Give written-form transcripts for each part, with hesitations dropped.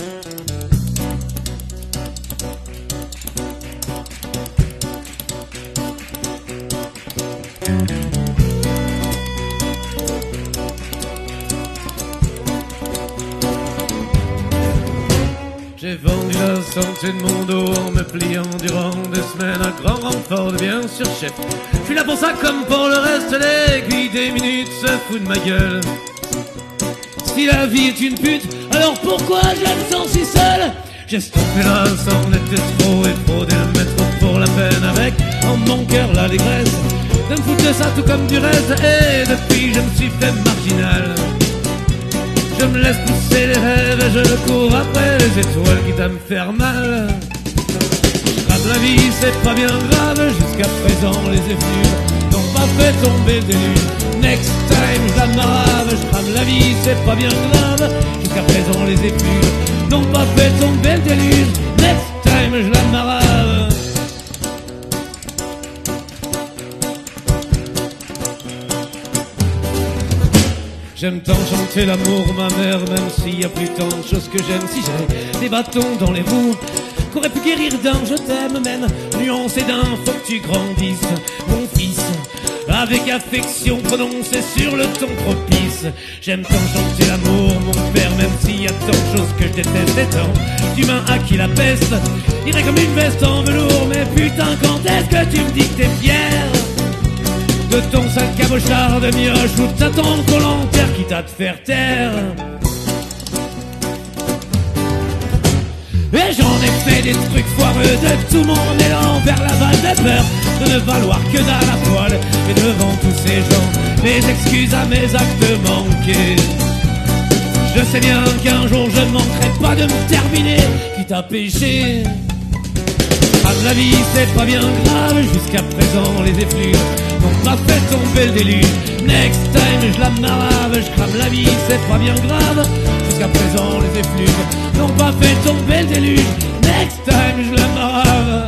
J'ai vendu la santé de mon dos en me pliant durant des semaines à grand renfort de bien sûr chef. Je suis là pour ça comme pour le reste, l'aiguille des minutes se fout de ma gueule. Si la vie est une pute, alors pourquoi je me sens si seul? J'ai stoppé là, ça en était trop, et fraudé le métro pour la peine avec en mon cœur l'allégresse de me foutre de ça tout comme du reste. Et depuis je me suis fait marginal. Je me laisse pousser les rêves et je cours après les étoiles quitte à me faire mal. J'crame la vie, c'est pas bien grave, jusqu'à présent les effluves n'ont pas fait tomber des lunes. Next time je la marave, j'crame la vie, c'est pas bien grave, jusqu'à présent les effluves n'ont pas fait tomber le déluge. Next time je la marave. J'aime tant chanter l'amour, ma mère, même s'il y a plus tant de choses que j'aime. Si j'ai des bâtons dans les roues, qu'aurait pu guérir d'un je t'aime, même nuancé d'un faut que tu grandisses, mon fils, avec affection prononcée sur le ton propice. J'aime tant chanter l'amour, mon père, même s'il y a tant de choses que je déteste, et tant d'humains à qui la peste irait comme une veste en velours. Mais putain, quand est-ce que tu me dis que t'es fier de ton sale cabochard de mioche ou de ton volontaire qui t'a de faire taire? Et j'en ai fait des trucs foireux, de tout mon élan vers la vague de peur de ne valoir que dalle à poil. Et devant tous ces gens, mes excuses à mes actes manqués. Je sais bien qu'un jour je ne manquerai pas de me terminer, quitte à pécher. La vie c'est pas bien grave, jusqu'à présent les effluves n'ont pas fait tomber le déluge. Next time je la marave, je crame la vie c'est pas bien grave, jusqu'à présent les effluves n'ont pas fait tomber le déluge. Next time je la marave.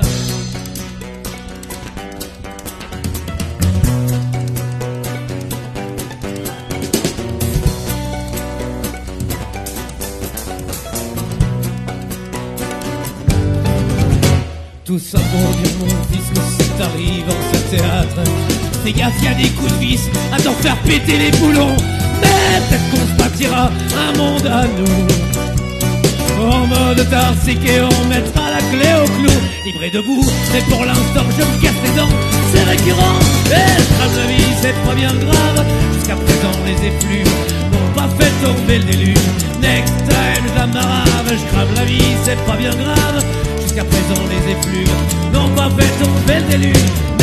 Tout ça pour dire mon fils que si t'arrives en ce théâtre, fais gaffe y'a des coups de vis à t'en faire péter les boulons. Mais peut-être qu'on se bâtira un monde à nous, en mode Tarsique, et on mettra la clé au clou. Libre et debout, mais pour l'instant je me casse les dents, c'est récurrent. Et je crame la vie, c'est pas bien grave, jusqu'à présent les effluves n'ont pas fait tomber le déluge. Next time je la marave, je crame la vie, c'est pas bien grave, jusqu'à présent les effluves n'ont pas fait tomber le déluge.